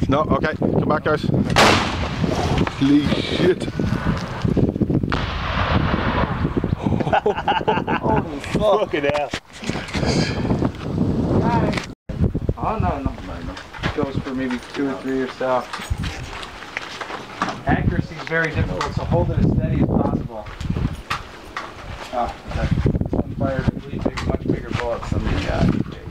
No, okay, come back guys. Holy shit. Holy fucking hell. Oh no. Goes for maybe 2 or 3 or so. Accuracy is very difficult, so hold it as steady as possible. Oh, okay. This one fired really big, much bigger bullets than the yeah.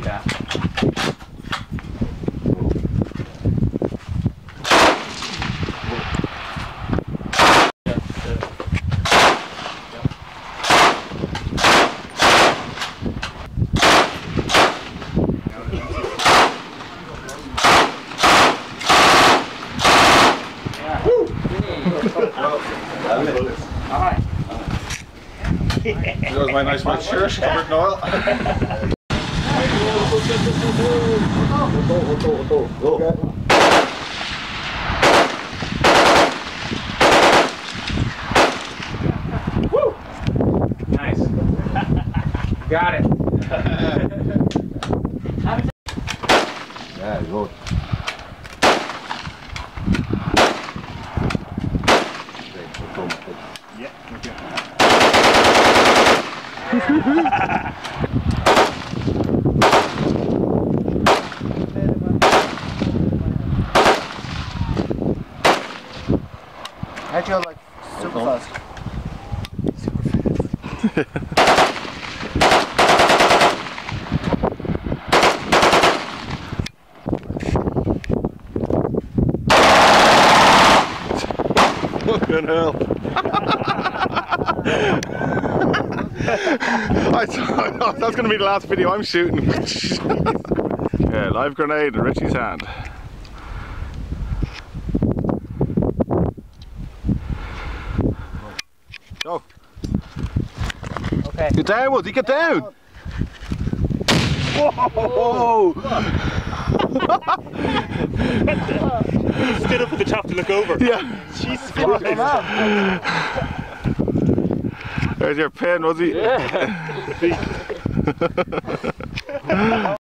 Alright. That was my nice white shirt covered in oil. Woo! Nice. Got it. Yeah, good. Yeah, okay. I feel like super fast. Fucking hell. I thought that's going to be the last video I'm shooting. Yeah, live grenade in Richie's hand. Go. Okay. Get down, Woody, get down! Whoa! Stood up at the top to look over. Yeah. Jesus Christ. There's your pin, Woody. Yeah.